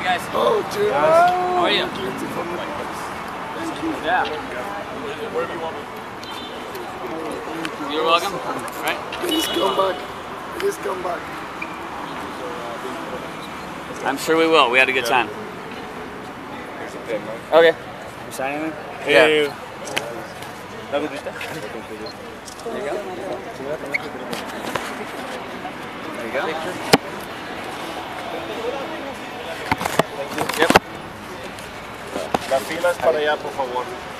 guys. Oh, cheers. How are you? Beautiful. Thank you. Yeah. Wherever you want me. You're welcome. Right? Please come back. Please come back. I'm sure we will. We had a good time. Here's a pen, man. Okay. You signing it? Yeah. There you go. There you go. Yep. La fila es para allá, por favor.